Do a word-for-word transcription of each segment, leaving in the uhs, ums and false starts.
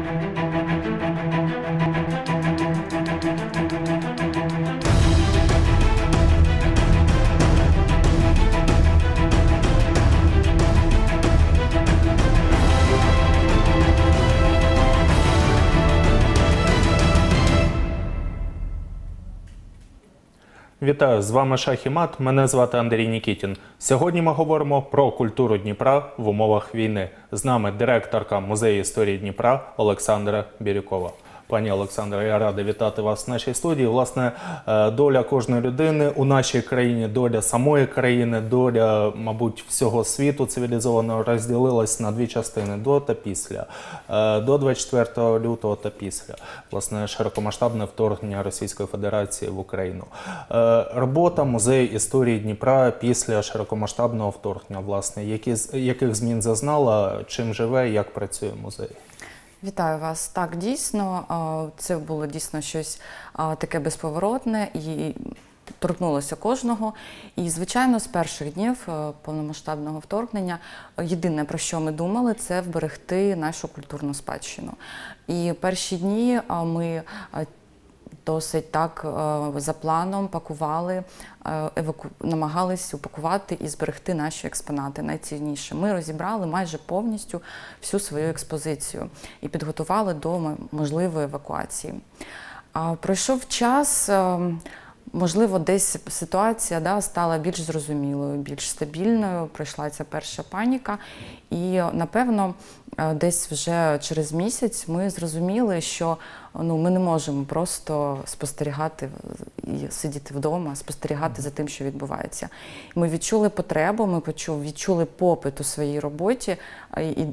Вітаю, з вами Шах і Мат, мене звати Андрій Нікітін. Сьогодні ми говоримо про культуру Дніпра в умовах війни. З нами директорка Музею історії Дніпра Олександра Бірюкова. Пані Олександре, я радий вітати вас в нашій студії. Власне, доля кожної людини у нашій країні, доля самої країни, доля, мабуть, всього світу цивілізованого розділилась на дві частини – до та після. До двадцять четвертого лютого та після. Власне, широкомасштабне вторгнення Російської Федерації в Україну. Робота Музею історії Дніпра після широкомасштабного вторгнення, власне, які, яких змін зазнала, чим живе, як працює музей? Вітаю вас. Так, дійсно, це було дійсно щось таке безповоротне і торкнулося кожного. І, звичайно, з перших днів повномасштабного вторгнення єдине, про що ми думали, це вберегти нашу культурну спадщину. І перші дні ми досить так за планом пакували, еваку... намагались упакувати і зберегти наші експонати найцінніше. Ми розібрали майже повністю всю свою експозицію і підготували до можливої евакуації. Пройшов час, можливо, десь ситуація да, стала більш зрозумілою, більш стабільною, пройшла ця перша паніка. І, напевно, десь вже через місяць ми зрозуміли, що ну, ми не можемо просто спостерігати і сидіти вдома, спостерігати за тим, що відбувається. Ми відчули потребу, ми відчули попит у своїй роботі і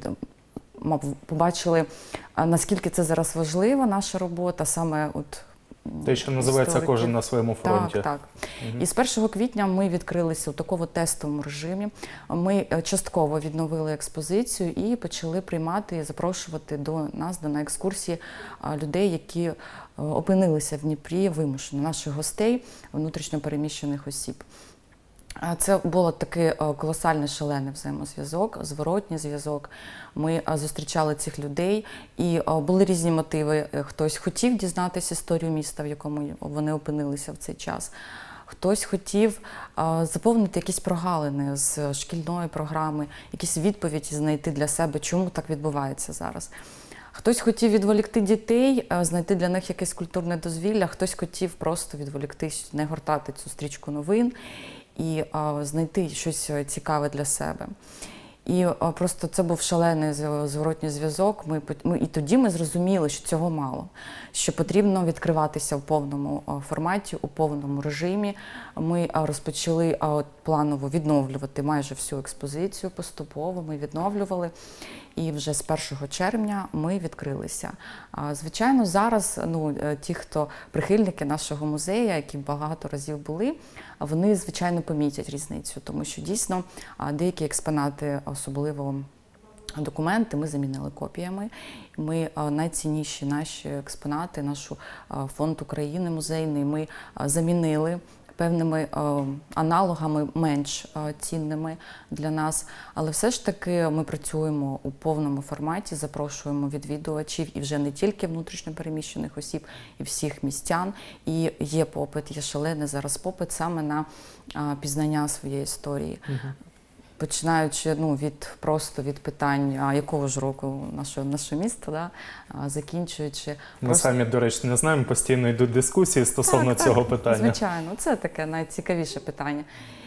побачили, наскільки це зараз важлива наша робота, саме от те, що називається історики. Кожен на своєму фронті. Так, так. Угу. І з першого квітня ми відкрилися у такому тестовому режимі. Ми частково відновили експозицію і почали приймати і запрошувати до нас, до на екскурсії людей, які опинилися в Дніпрі вимушено, наших гостей, внутрішньо переміщених осіб. Це було такий колосальний, шалений взаємозв'язок, зворотній зв'язок. Ми зустрічали цих людей, і були різні мотиви. Хтось хотів дізнатися історію міста, в якому вони опинилися в цей час. Хтось хотів заповнити якісь прогалини з шкільної програми, якісь відповіді знайти для себе, чому так відбувається зараз. Хтось хотів відволікти дітей, знайти для них якесь культурне дозвілля, хтось хотів просто відволіктись, не гортати цю стрічку новин і а, знайти щось цікаве для себе. І а, просто це був шалений зворотній зв'язок. Ми, ми, і тоді ми зрозуміли, що цього мало, що потрібно відкриватися в повному а, форматі, у повному режимі. Ми а, розпочали а, планово відновлювати майже всю експозицію поступово, ми відновлювали. І вже з першого червня ми відкрилися. Звичайно, зараз ну, ті, хто прихильники нашого музею, які багато разів були, вони, звичайно, помітять різницю, тому що дійсно деякі експонати, особливо документи, ми замінили копіями. Ми найцінніші наші експонати, наш фонд України музейний, ми замінили певними е, аналогами менш е, цінними для нас. Але все ж таки ми працюємо у повному форматі, запрошуємо відвідувачів і вже не тільки внутрішньо переміщених осіб, і всіх містян. І є попит, є шалений зараз попит саме на е, пізнання своєї історії. Угу. Починаючи ну, від, просто від питань, а якого ж року наше, наше місто, да? а, закінчуючи… Ми просто... самі, до речі, не знаємо, постійно йдуть дискусії стосовно так, цього так, питання. Звичайно, це таке найцікавіше питання.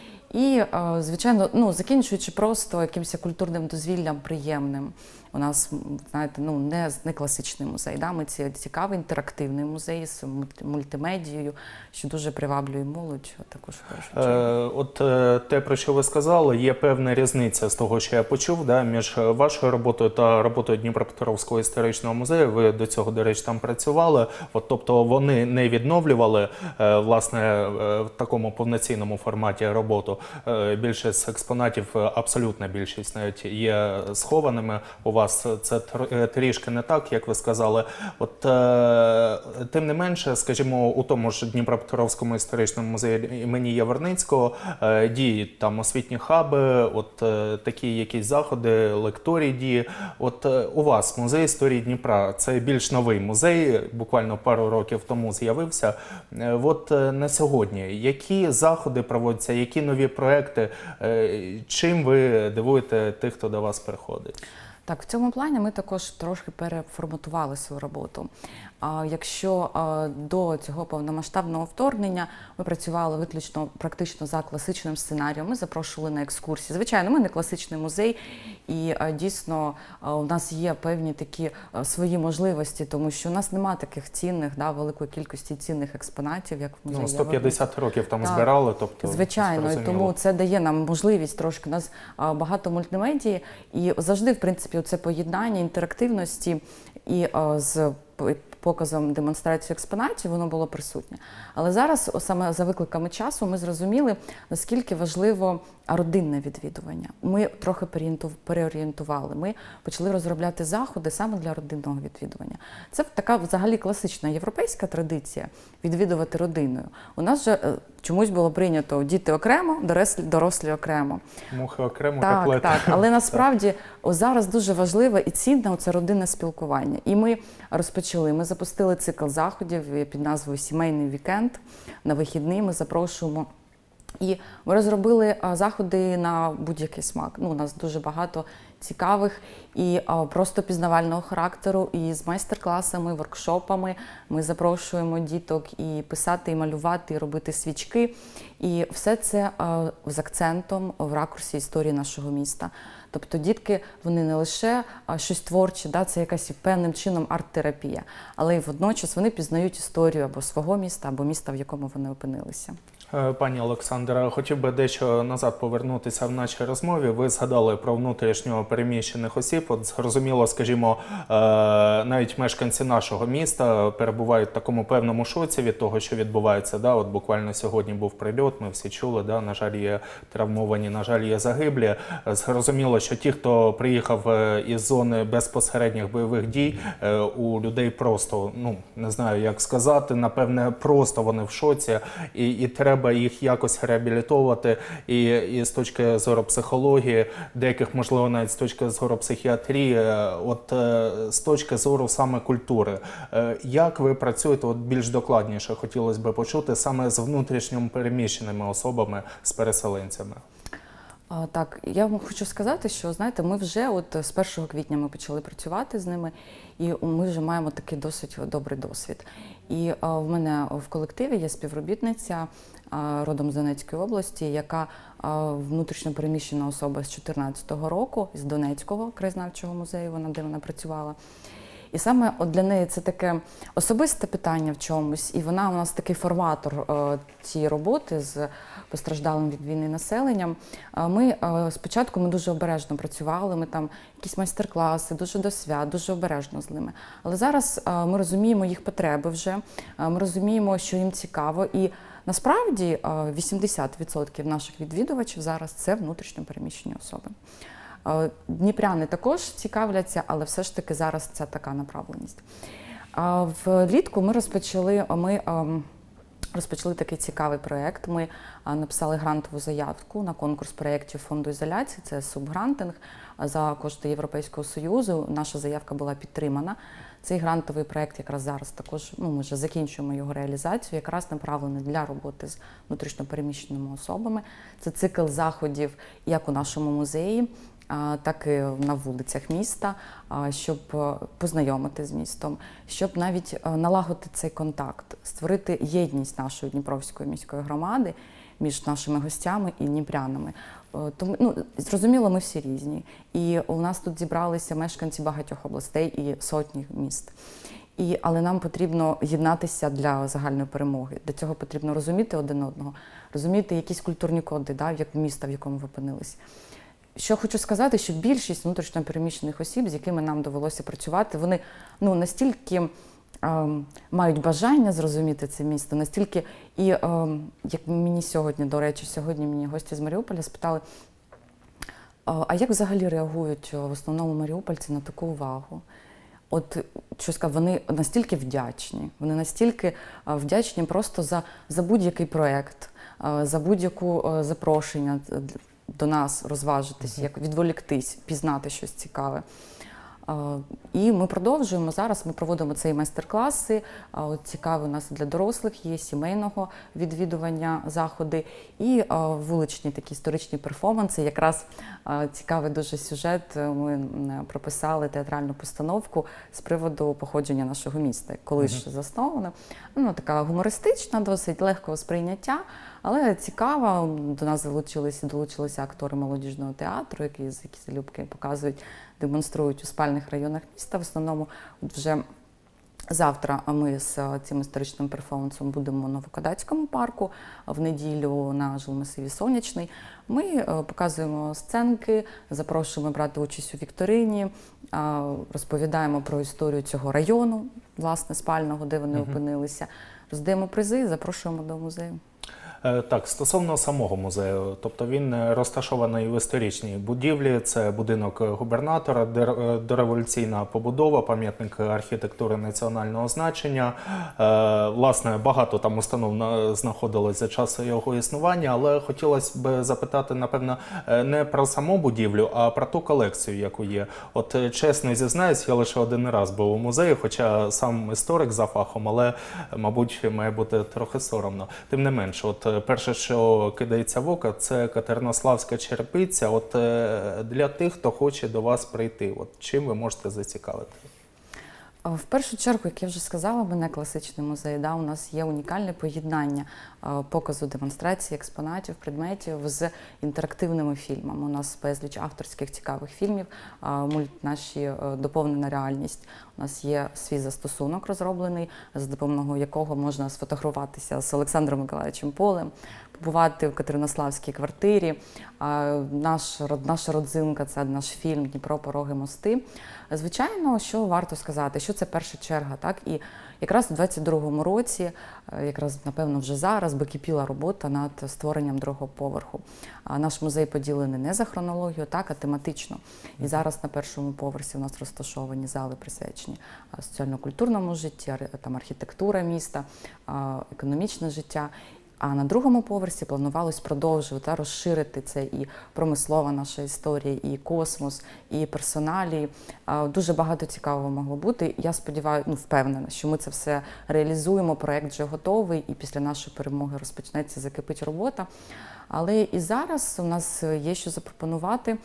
І, звичайно, ну, закінчуючи просто якимось культурним дозвіллям приємним. У нас, знаєте, ну, не, не класичний музей, да? Ми ці цікавий інтерактивний музей з мультимедією, що дуже приваблює молодь. Також, е, от е, те, про що ви сказали, є певна різниця з того, що я почув, да, між вашою роботою та роботою Дніпропетровського історичного музею. Ви до цього, до речі, там працювали. От, тобто вони не відновлювали е, власне, е, в такому повноцінному форматі роботу. Е, більшість експонатів, абсолютна більшість навіть, є схованими у вас вас це тр- трішки не так, як ви сказали. От е, тим не менше, скажімо, у тому ж Дніпропетровському історичному музеї імені Яворницького е, діють там освітні хаби, от е, такі якісь заходи, лекторії дії. От е, у вас музей історії Дніпра, це більш новий музей, буквально пару років тому з'явився. Е, от е, на сьогодні, які заходи проводяться, які нові проекти, е, чим ви дивуєте тих, хто до вас приходить? Так, в цьому плані ми також трошки переформатували свою роботу. А якщо а, до цього повномасштабного вторгнення ми працювали виключно практично за класичним сценарієм, ми запрошували на екскурсії. Звичайно, ми не класичний музей, і а, дійсно а, у нас є певні такі а, свої можливості, тому що у нас немає таких цінних, да, великої кількості цінних експонатів, як в музеї. Ну, сто п'ятдесят років там так, збирали, тобто звичайно, і тому це дає нам можливість трошки. У нас а, багато мультимедії, і завжди, в принципі, це поєднання інтерактивності і а, з показом демонстрації експонатів, воно було присутнє. Але зараз, саме за викликами часу, ми зрозуміли, наскільки важливо родинне відвідування. Ми трохи переорієнтували. Ми почали розробляти заходи саме для родинного відвідування. Це така взагалі класична європейська традиція відвідувати родиною. У нас же чомусь було прийнято діти окремо, дорослі, дорослі окремо. Мухи окремо, так, котлети. Так, але насправді зараз дуже важливе і цінне це родинне спілкування. І ми розпочали, ми запустили цикл заходів під назвою «Сімейний вікенд». На вихідні ми запрошуємо. І ми розробили заходи на будь-який смак. Ну, у нас дуже багато цікавих і а, просто пізнавального характеру, і з майстер-класами, воркшопами. Ми запрошуємо діток і писати, і малювати, і робити свічки. І все це а, з акцентом в ракурсі історії нашого міста. Тобто дітки, вони не лише а, щось творче, да, це якась певним чином арт-терапія, але й водночас вони пізнають історію або свого міста, або міста, в якому вони опинилися. Пані Олександра, хотів би дещо назад повернутися в нашій розмові. Ви згадали про внутрішньо переміщених осіб. От зрозуміло, скажімо, навіть мешканці нашого міста перебувають в такому певному шоці від того, що відбувається. Да? От буквально сьогодні був прильот, ми всі чули, да? На жаль, є травмовані, на жаль, є загиблі. Зрозуміло, що ті, хто приїхав із зони безпосередніх бойових дій, у людей просто, ну, не знаю, як сказати, напевне, просто вони в шоці, і, і треба їх якось реабілітовувати, і, і з точки зору психології, деяких, можливо, навіть з точки зору психіатрії, от з точки зору саме культури. Як ви працюєте, от більш докладніше хотілося б почути, саме з внутрішньо переміщеними особами, з переселенцями? А, так, я вам хочу сказати, що, знаєте, ми вже от з першого квітня ми почали працювати з ними, і ми вже маємо такий досить добрий досвід. І а, в мене в колективі є співробітниця а, родом з Донецької області, яка а, внутрішньо переміщена особа з дві тисячі чотирнадцятого року, з Донецького краєзнавчого музею, вона, де вона працювала. І саме от для неї це таке особисте питання в чомусь, і вона у нас такий форматор е, цієї роботи з постраждалим від війни населенням. Е, ми е, спочатку ми дуже обережно працювали, ми там якісь майстер-класи, дуже до свят, дуже обережно з ними. Але зараз е, ми розуміємо їх потреби вже, е, ми розуміємо, що їм цікаво. І насправді е, вісімдесят відсотків наших відвідувачів зараз це внутрішньо переміщені особи. Дніпряни також цікавляться, але все ж таки зараз це така направленість. Влітку ми розпочали, ми розпочали такий цікавий проєкт. Ми написали грантову заявку на конкурс проєктів фонду ізоляції, це субгрантинг за кошти Європейського Союзу. Наша заявка була підтримана. Цей грантовий проєкт якраз зараз також, ну, ми вже закінчуємо його реалізацію, якраз направлений для роботи з внутрішньо переміщеними особами. Це цикл заходів як у нашому музеї, так і на вулицях міста, щоб познайомити з містом, щоб навіть налагодити цей контакт, створити єдність нашої Дніпровської міської громади між нашими гостями і дніпрянами. Тому, ну, зрозуміло, ми всі різні. І у нас тут зібралися мешканці багатьох областей і сотні міст. І, але нам потрібно єднатися для загальної перемоги. Для цього потрібно розуміти один одного, розуміти якісь культурні коди, да, як міста, в якому ви опинились. Що хочу сказати, що більшість внутрішньо переміщених осіб, з якими нам довелося працювати, вони, ну, настільки е, мають бажання зрозуміти це місто, настільки, і е, як мені сьогодні, до речі, сьогодні мені гості з Маріуполя спитали, А як взагалі реагують в основному маріупольці на таку увагу? От що сказати, вони настільки вдячні, вони настільки вдячні просто за, за будь-який проєкт, за будь-яку запрошення до нас розважитись, як відволіктись, пізнати щось цікаве. І ми продовжуємо зараз, ми проводимо цей майстер-класи, цікаві у нас для дорослих є, сімейного відвідування заходи і вуличні такі історичні перформанси. Якраз цікавий дуже сюжет, ми прописали театральну постановку з приводу походження нашого міста, колись mm-hmm. заснована. Ну, така гумористична, досить легкого сприйняття, але цікава. До нас долучилися, долучилися актори молодіжного театру, які, які залюбки показують, демонструють у спальних районах міста. В основному вже завтра ми з цим історичним перформансом будемо у Новокадацькому парку, в неділю на жилмасиві Сонячний. Ми показуємо сценки, запрошуємо брати участь у вікторині, розповідаємо про історію цього району, власне, спального, де вони mm-hmm. опинилися. Роздаємо призи, запрошуємо до музею. Так, стосовно самого музею, тобто він розташований в історичній будівлі, це будинок губернатора, дореволюційна побудова, пам'ятник архітектури національного значення. Власне, багато там установ знаходилось за часу його існування, але хотілося б запитати, напевно, не про саму будівлю, а про ту колекцію, яку є. От, чесно зізнаюсь, я лише один раз був у музеї, хоча сам історик за фахом, але, мабуть, має бути трохи соромно. Тим не менше, от перше, що кидається в око, це Катеринославська черепиця. От для тих, хто хоче до вас прийти, от чим ви можете зацікавити? В першу чергу, як я вже сказала, ми не класичний музей. Да? У нас є унікальне поєднання показу, демонстрації, експонатів, предметів з інтерактивними фільмами. У нас безліч авторських цікавих фільмів, мульт наші доповнена реальність. У нас є свій застосунок розроблений, за допомогою якого можна сфотографуватися з Олександром Миколаївичем Полем, побувати в Катеринославській квартирі. Наш, наша родзинка – це наш фільм «Дніпро. Пороги. Мости». Звичайно, що варто сказати, що це перша черга, так? І якраз у двадцять другому році, якраз, напевно, вже зараз би кипіла робота над створенням другого поверху. Наш музей поділений не за хронологію, так, а тематично. І зараз на першому поверсі у нас розташовані зали, присвячені соціально-культурному житті, там архітектура міста, економічне життя. А на другому поверсі планувалось продовжувати та розширити це і промислова наша історія, і космос, і персоналі. Дуже багато цікавого могло бути. Я сподіваюся, ну, впевнена, що ми це все реалізуємо, проєкт вже готовий, і після нашої перемоги розпочнеться, закипить робота. Але і зараз у нас є що запропонувати.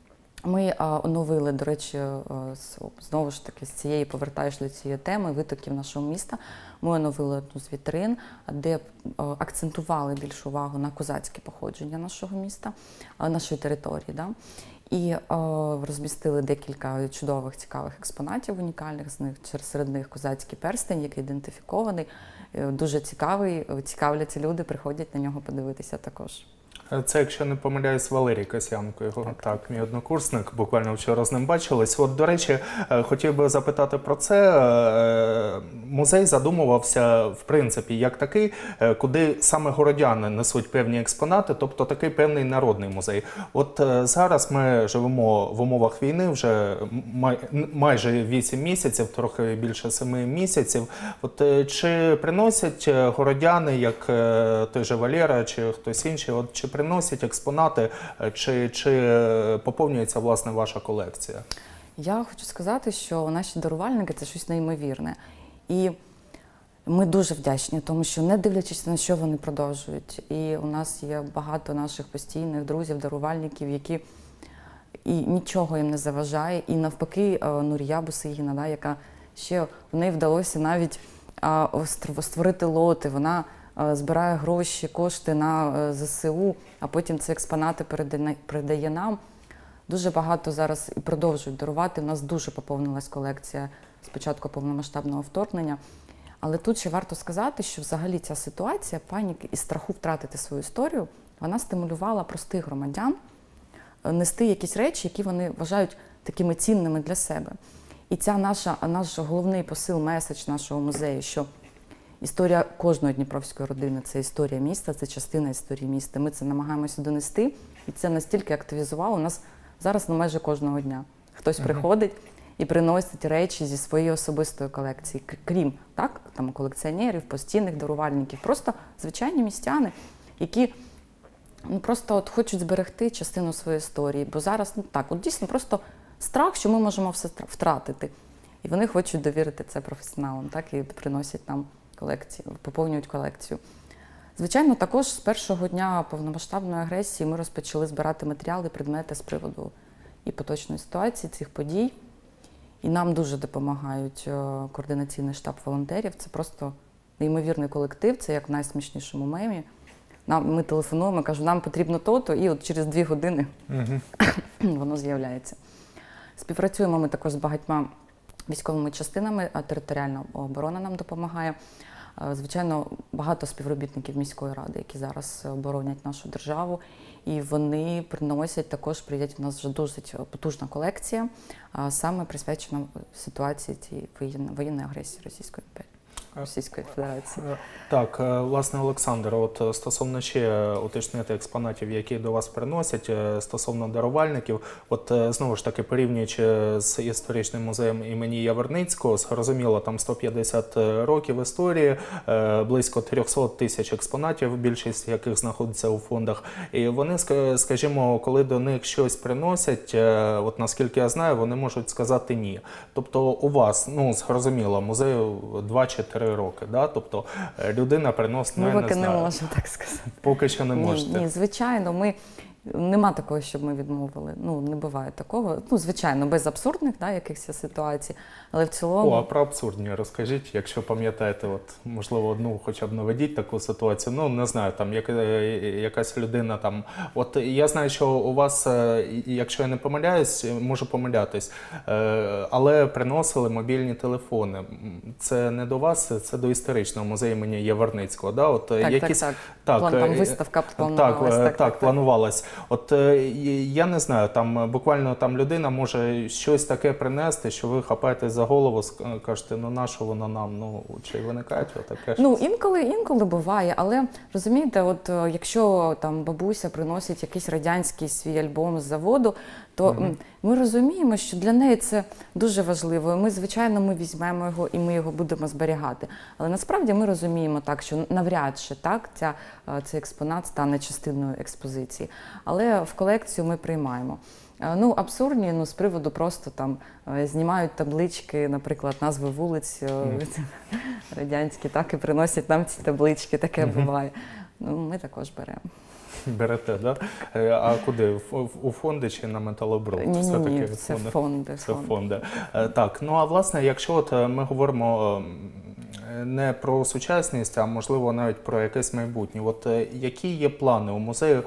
Ми оновили, до речі, знову ж таки, з цієї, повертаєш до цієї теми, витоків нашого міста, ми оновили одну з вітрин, де акцентували більшу увагу на козацьке походження нашого міста, нашої території. Да? І розмістили декілька чудових, цікавих експонатів унікальних, з них, серед них козацький перстень, який ідентифікований, дуже цікавий, цікавляться люди, приходять на нього подивитися також. Це, якщо не помиляюсь, Валерій Касьянко, його, так, так, мій однокурсник, буквально вчора з ним бачились. От, до речі, хотів би запитати про це. Музей задумувався, в принципі, як такий, куди саме городяни несуть певні експонати, тобто такий певний народний музей. От зараз ми живемо в умовах війни вже май, майже вісім місяців, трохи більше семи місяців. От чи приносять городяни, як той же Валера, чи хтось інший, от чи приносять експонати, чи, чи поповнюється, власне, ваша колекція? Я хочу сказати, що наші дарувальники – це щось неймовірне. І ми дуже вдячні, тому що, не дивлячись на що, вони продовжують. І у нас є багато наших постійних друзів, дарувальників, які і нічого їм не заважає. І навпаки, Нурія Бусигіна, да, яка ще, в неї вдалося навіть створити лоти, вона збирає гроші, кошти на зе се у, а потім ці експонати передає нам. Дуже багато зараз і продовжують дарувати. У нас дуже поповнилась колекція з початку повномасштабного вторгнення. Але тут ще варто сказати, що взагалі ця ситуація паніки і страху втратити свою історію, вона стимулювала простих громадян нести якісь речі, які вони вважають такими цінними для себе. І ця наша, наш головний посил, меседж нашого музею, що історія кожної дніпровської родини – це історія міста, це частина історії міста. Ми це намагаємося донести, і це настільки активізувало. У нас Зараз ну, майже кожного дня хтось uh-huh. приходить і приносить речі зі своєї особистої колекції, крім так, там, колекціонерів, постійних дарувальників, просто звичайні містяни, які ну, просто от хочуть зберегти частину своєї історії, бо зараз ну, так, от дійсно просто страх, що ми можемо все втратити. І вони хочуть довірити це професіоналам, так, і приносять нам колекцію, поповнюють колекцію. Звичайно, також з першого дня повномасштабної агресії ми розпочали збирати матеріали, предмети з приводу і поточної ситуації, цих подій. І нам дуже допомагають координаційний штаб волонтерів. Це просто неймовірний колектив, це як в найсмішнішому мемі. Нам, ми телефонуємо, кажуть, нам потрібно то-то, і от через дві години uh-huh. воно з'являється. Співпрацюємо ми також з багатьма військовими частинами, а територіальна оборона нам допомагає. Звичайно, багато співробітників міської ради, які зараз оборонять нашу державу, і вони приносять, також приїдять, у нас вже досить потужна колекція, саме присвячена ситуації цієї воєнної, воєнної агресії Російської імперії. Російської Федерації. Так, власне, Олександр, от стосовно ще уточнити експонатів, які до вас приносять, стосовно дарувальників, от знову ж таки, порівнюючи з історичним музеєм імені Яворницького, зрозуміло, там сто п'ятдесят років історії, близько триста тисяч експонатів, більшість яких знаходиться у фондах, і вони, скажімо, коли до них щось приносять, от наскільки я знаю, вони можуть сказати ні. Тобто у вас, ну, зрозуміло, музею два чи три роки, да? Тобто людина приносить, ми ну, поки не, не знаю. можемо так сказати. Поки що не ні, можете. Ні, звичайно, ми, нема такого, щоб ми відмовили. Ну, не буває такого. Ну, звичайно, без абсурдних, да, якихось ситуацій, але в цілому... О, а про абсурдні розкажіть, якщо пам'ятаєте, от, можливо, одну хоча б наведіть таку ситуацію. Ну, не знаю, там, яка, якась людина там... От я знаю, що у вас, якщо я не помиляюсь, можу помилятись, але приносили мобільні телефони. Це не до вас, це до історичного музею імені Яворницького, да? От, так, якісь... так, так. так. План, там виставка планувалась. Так, так, так, так, планувалась. От я не знаю, там буквально там людина може щось таке принести, що ви хапаєте за голову, кажете, ну на що воно нам, ну чи виникає таке? Ну інколи, інколи буває, але розумієте, от якщо там бабуся приносить якийсь радянський свій альбом з заводу, то угу. ми розуміємо, що для неї це дуже важливо. Ми, звичайно, ми візьмемо його і ми його будемо зберігати. Але насправді ми розуміємо так, що навряд чи так ця, цей експонат стане частиною експозиції. Але в колекцію ми приймаємо. Ну, абсурдні, ну, з приводу просто там знімають таблички, наприклад, назви вулиць mm. радянські, так, і приносять нам ці таблички, таке mm-hmm. буває. Ну, ми також беремо. Берете, так? Да? А куди? У фонди чи на металобрухт? Ні, ні, ні, це фонди. фонди. Це фонди. Так, ну а власне, якщо от ми говоримо не про сучасність, а можливо навіть про якесь майбутнє. От які є плани у музею?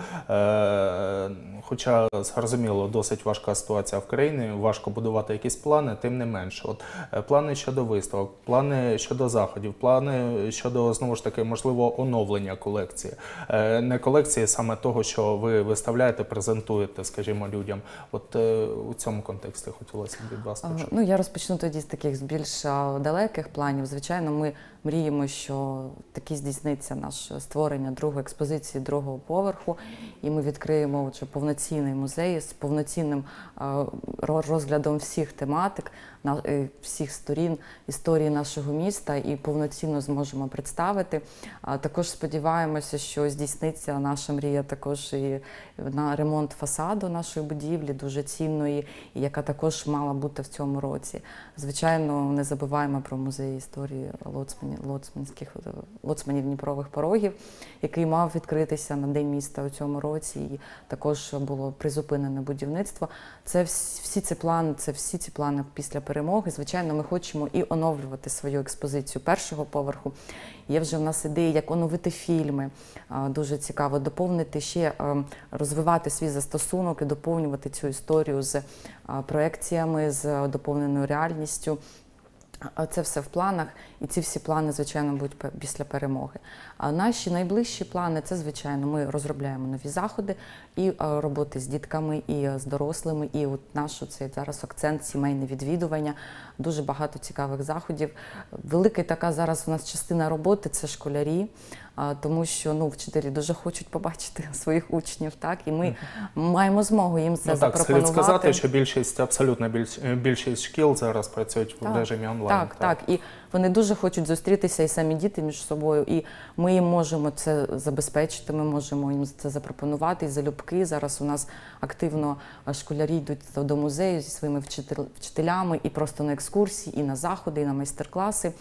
Хоча, зрозуміло, досить важка ситуація в країні, важко будувати якісь плани, тим не менше. От плани щодо виставок, плани щодо заходів, плани щодо, знову ж таки, можливо, оновлення колекції. Не колекції саме того, що ви виставляєте, презентуєте, скажімо, людям. От у цьому контексті хотілося б від вас почути. Ну, я розпочну тоді з таких більш далеких планів. Звичайно, ми мріємо, що таки здійсниться наше створення другої експозиції другого поверху, і ми відкриємо вже повноцінний музей з повноцінним розглядом всіх тематик, всіх сторін історії нашого міста і повноцінно зможемо представити. Також сподіваємося, що здійсниться наша мрія також і на ремонт фасаду нашої будівлі, дуже цінної, і яка також мала бути в цьому році. Звичайно, не забуваємо про музей історії лоцманів, лоцманських, лоцманів Дніпрових порогів, який мав відкритися на День міста у цьому році, і також було призупинене будівництво. Це всі ці плани, це всі ці плани після перемоги. Звичайно, ми хочемо і оновлювати свою експозицію першого поверху. Є вже в нас ідеї, як оновити фільми. Дуже цікаво доповнити ще, розвивати свій застосунок і доповнювати цю історію з проекціями, з доповненою реальністю. Це все в планах, і ці всі плани, звичайно, будуть після перемоги. А наші найближчі плани – це, звичайно, ми розробляємо нові заходи і роботи з дітками, і з дорослими, і от наш цей зараз акцент – сімейне відвідування, дуже багато цікавих заходів. Велика така зараз у нас частина роботи – це школярі. а, тому що ну, вчителі дуже хочуть побачити своїх учнів, так, і ми маємо змогу їм це ну, так, запропонувати. слід сказати, що більшість, абсолютно більш, більшість шкіл зараз працюють Так, в режимі онлайн. Так, так, і вони дуже хочуть зустрітися, і самі діти між собою, і ми їм можемо це забезпечити, ми можемо їм це запропонувати, і залюбки. Зараз у нас активно школярі йдуть до музею зі своїми вчитель- вчителями, і просто на екскурсії, і на заходи, і на майстер-класи.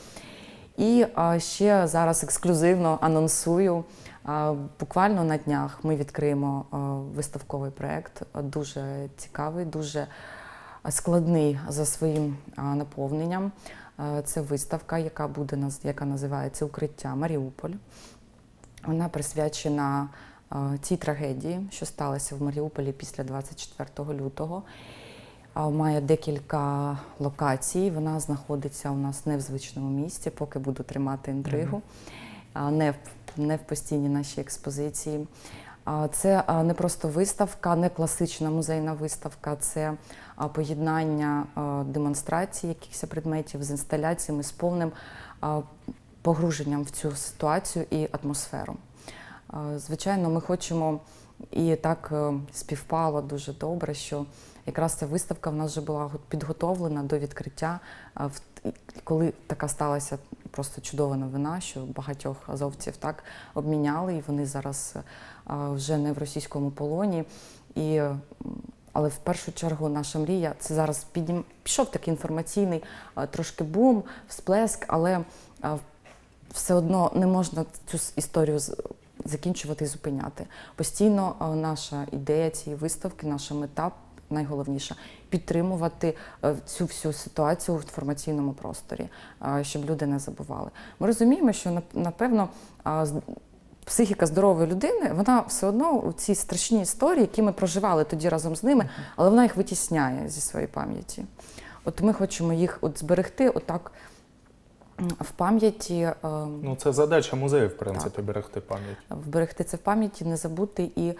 І а, ще зараз ексклюзивно анонсую, а, буквально на днях ми відкриємо а, виставковий проєкт, а, дуже цікавий, дуже складний за своїм а, наповненням. А, це виставка, яка буде, наз- яка називається «Укриття Маріуполь». Вона присвячена а, цій трагедії, що сталося в Маріуполі після двадцять четвертого лютого. А, Має декілька локацій. Вона знаходиться у нас не в звичному місці, поки буду тримати інтригу, а, не в, не в постійній нашій експозиції. А, Це а, не просто виставка, не класична музейна виставка, це а, поєднання а, демонстрацій якихось предметів з інсталяціями, з повним а, погруженням в цю ситуацію і атмосферу. А, Звичайно, ми хочемо, і так е, співпало дуже добре, що якраз ця виставка в нас вже була го- підготовлена до відкриття, а, в- і коли така сталася просто чудова новина, що багатьох азовців так обміняли, і вони зараз а, вже не в російському полоні. І, м, але в першу чергу наша мрія, це зараз піднім... пішов такий інформаційний а, трошки бум, всплеск, але а, все одно не можна цю с- історію з- закінчувати і зупиняти. Постійно а, наша ідея цієї виставки, наша мета найголовніша – підтримувати е, цю всю ситуацію в інформаційному просторі, е, щоб люди не забували. Ми розуміємо, що нап- напевно а, з- психіка здорової людини, вона все одно у ці страшні історії, які ми проживали тоді разом з ними, але вона їх витісняє зі своєї пам'яті. От ми хочемо їх от зберегти отак м, в пам'яті, е, Ну, це задача музею, в принципі, берегти пам'ять. вберегти це в пам'яті, не забути і е,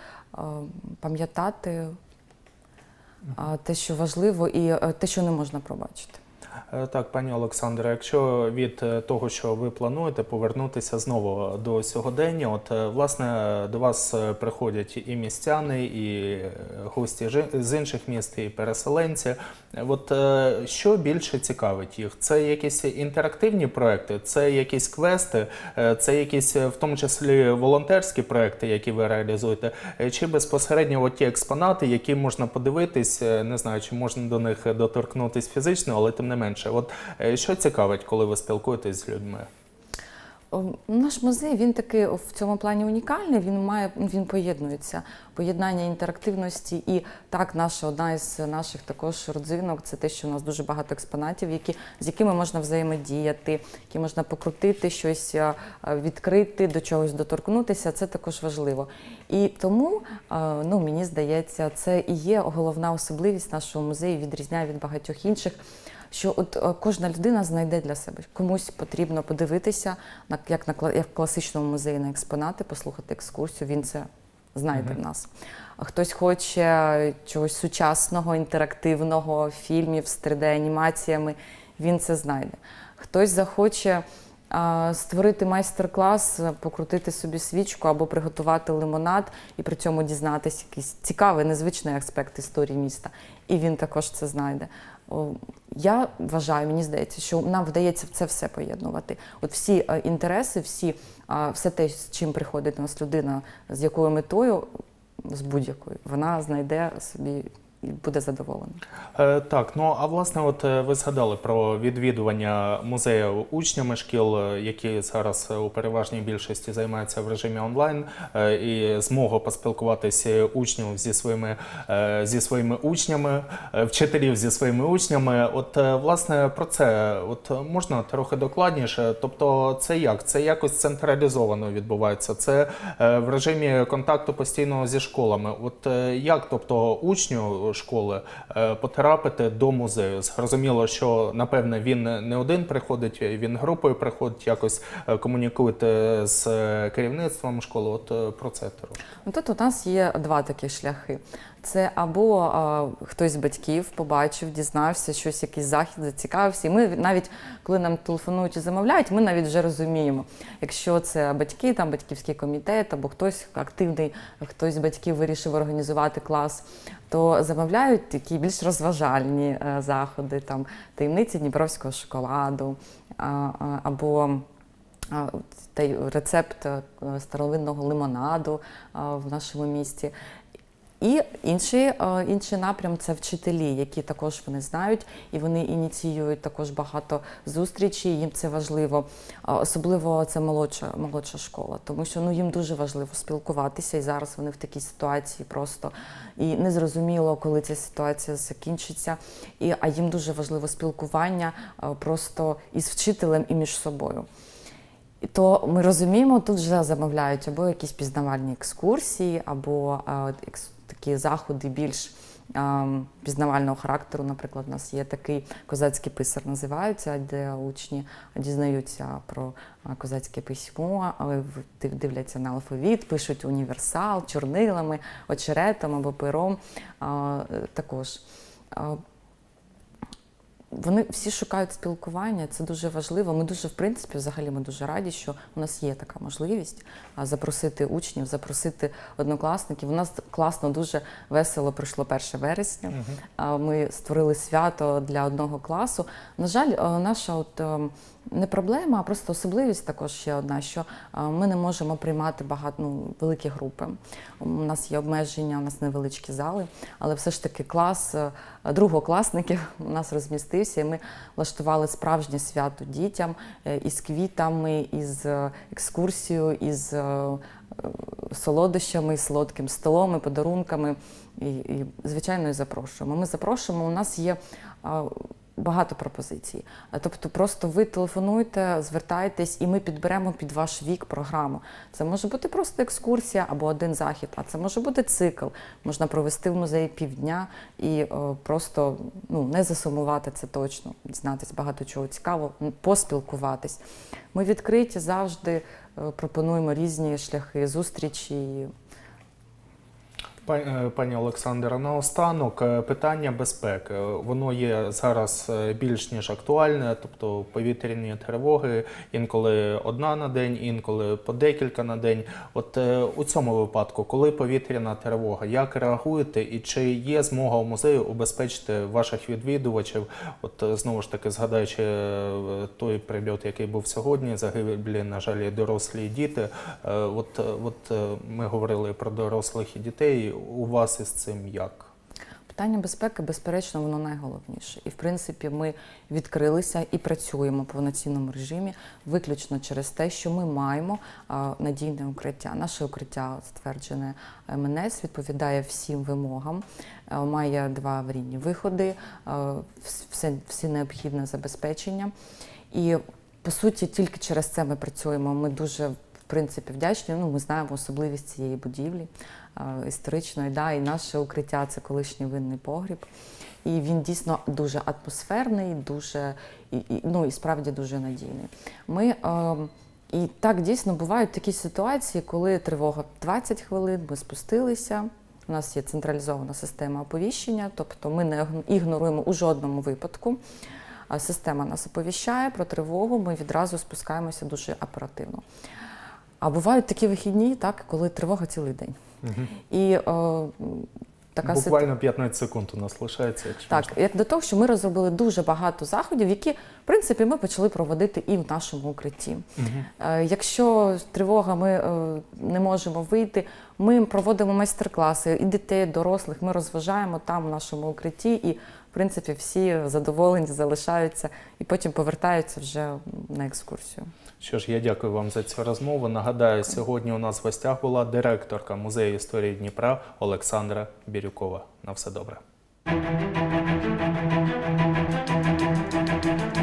пам'ятати а, те, що важливо, і е, те, що не можна пробачити. Е, Так, пані Олександре, якщо від е, того, що ви плануєте повернутися знову до сьогодення, от е, власне до вас е, приходять і містяни, і е, гості жи- з інших міст, і переселенці. Е, От е, що більше цікавить їх? Це якісь інтерактивні проекти, це якісь квести, е, це якісь е, в тому числі волонтерські проекти, які ви реалізуєте, е, чи безпосередньо от ті експонати, які можна подивитись, е, не знаю, чи можна до них доторкнутись фізично, але тим не менше. От е, що цікавить, коли ви спілкуєтесь з людьми? О, Наш музей, він такий в цьому плані унікальний, він має, він поєднується. Поєднання інтерактивності і так, наша, одна із наших також родзинок, це те, що у нас дуже багато експонатів, які, з якими можна взаємодіяти, які можна покрутити, щось а, відкрити, до чогось доторкнутися, це також важливо. І тому, а, ну, мені здається, це і є головна особливість нашого музею, відрізняє від багатьох інших, що от е, кожна людина знайде для себе. Комусь потрібно подивитися, на, як, на, кла- як в класичному музеї на експонати, послухати екскурсію, він це знайде в нас. А хтось хоче чогось сучасного, інтерактивного, фільмів з три де-анімаціями, він це знайде. Хтось захоче а, створити майстер-клас, покрутити собі свічку або приготувати лимонад і при цьому дізнатися якийсь цікавий, незвичний аспект історії міста. І він також це знайде. О, Я вважаю, мені здається, що нам вдається це все поєднувати. От всі е, інтереси, всі, а, все те, з чим приходить до нас людина, з якою метою, з будь-якою, вона знайде собі і буде задоволена. Е, Так, ну а власне, от е, ви згадали про відвідування музею учнями шкіл, е, які зараз е, у переважній більшості займаються в режимі онлайн, е, і змогу поспілкуватися учнів зі своїми, е, зі своїми учнями, е, вчителів зі своїми учнями. От е, власне про це от можна трохи докладніше. Тобто, це як? Це якось централізовано відбувається. Це е, в режимі контакту постійного зі школами. От е, як, тобто, учню школи е, потрапити до музею? Зрозуміло, що, напевне, він не один приходить, він групою приходить, якось е, комунікуєте з керівництвом школи. От е, про це трохи. Ну, тут у нас є два такі шляхи. Це або а, хтось з батьків побачив, дізнався, щось, якийсь захід, зацікавився. І ми навіть, коли нам телефонують і замовляють, ми навіть вже розуміємо, якщо це батьки, там батьківський комітет, або хтось активний, хтось з батьків вирішив організувати клас, то замовляють такі більш розважальні е, заходи, там таємниці дніпровського шоколаду, а, а, або а, та й рецепт е, старовинного лимонаду а, в нашому місті. І інший, інший напрям – це вчителі, які також вони знають, і вони ініціюють також багато зустрічей, їм це важливо. Особливо це молодша, молодша школа, тому що ну, їм дуже важливо спілкуватися, і зараз вони в такій ситуації просто, і незрозуміло, коли ця ситуація закінчиться, і, а їм дуже важливо спілкування просто із вчителем і між собою. То ми розуміємо, тут вже замовляють або якісь пізнавальні екскурсії, або а, екс, такі заходи більш а, пізнавального характеру. Наприклад, у нас є такий козацький писар, називається, де учні дізнаються про а, козацьке письмо, але дивляться на алфавіт, пишуть універсал чорнилами, очеретом або пером а, також. А, Вони всі шукають спілкування, це дуже важливо. Ми дуже, в принципі, взагалі ми дуже раді, що у нас є така можливість запросити учнів, запросити однокласників. У нас класно, дуже весело пройшло перше вересня. Uh-huh. Ми створили свято для одного класу. На жаль, наша от не проблема, а просто особливість також ще одна, що ми не можемо приймати багато, ну, великі групи. У нас є обмеження, у нас невеличкі зали, але все ж таки клас другокласників у нас розмістився, і ми влаштували справжнє свято дітям із квітами, із екскурсією, із солодощами, із солодким столом, і подарунками, і, і звичайно, і запрошуємо. Ми запрошуємо, у нас є багато пропозицій. Тобто просто ви телефонуйте, звертайтесь, і ми підберемо під ваш вік програму. Це може бути просто екскурсія або один захід, а це може бути цикл. Можна провести в музеї півдня і о, просто ну, не засумувати, це точно, дізнатися багато чого цікавого, поспілкуватись. Ми відкриті завжди, пропонуємо різні шляхи зустрічі. Пані Олександра, наостанок питання безпеки. Воно є зараз більш ніж актуальне, тобто повітряні тривоги, інколи одна на день, інколи по декілька на день. От у цьому випадку, коли повітряна тривога, як реагуєте і чи є змога у музею убезпечити ваших відвідувачів? От знову ж таки, згадаючи той прильот, який був сьогодні, загиблі, на жаль, і дорослі і діти. От, от ми говорили про дорослих і дітей. У вас із цим як? Питання безпеки, безперечно, воно найголовніше. І, в принципі, ми відкрилися і працюємо в повноцінному режимі виключно через те, що ми маємо а, надійне укриття. Наше укриття, стверджене ем ен ес, відповідає всім вимогам, а, має два аварійні виходи, а, все, все необхідне забезпечення. І, по суті, тільки через це ми працюємо. Ми дуже, в принципі, вдячні. Ну, ми знаємо особливість цієї будівлі історичної, да, і наше укриття – це колишній винний погріб. І він дійсно дуже атмосферний, дуже, і, і, ну, і справді дуже надійний. Ми, е, і так, дійсно, бувають такі ситуації, коли тривога двадцять хвилин, ми спустилися, у нас є централізована система оповіщення, тобто ми не ігноруємо у жодному випадку. Система нас оповіщає про тривогу, ми відразу спускаємося дуже оперативно. А бувають такі вихідні, так, коли тривога цілий день. Угу. І, о, така буквально п'ятнадцять секунд у нас лишається. Так, як до того, що ми розробили дуже багато заходів, які, в принципі, ми почали проводити і в нашому укритті. Угу. Е, якщо тривога, ми е, не можемо вийти, ми проводимо майстер-класи, і дітей, і дорослих, ми розважаємо там, в нашому укритті, і, в принципі, всі задоволені, залишаються, і потім повертаються вже на екскурсію. Що ж, я дякую вам за цю розмову. Нагадаю, сьогодні у нас в гостях була директорка Музею історії Дніпра Олександра Бірюкова. На все добре.